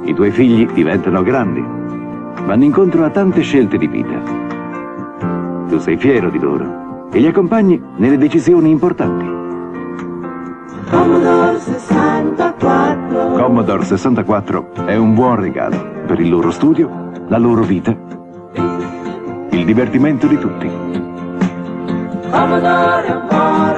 I tuoi figli diventano grandi, vanno incontro a tante scelte di vita. Tu sei fiero di loro e li accompagni nelle decisioni importanti. Commodore 64. Commodore 64 è un buon regalo per il loro studio, la loro vita, il divertimento di tutti. Commodore amore.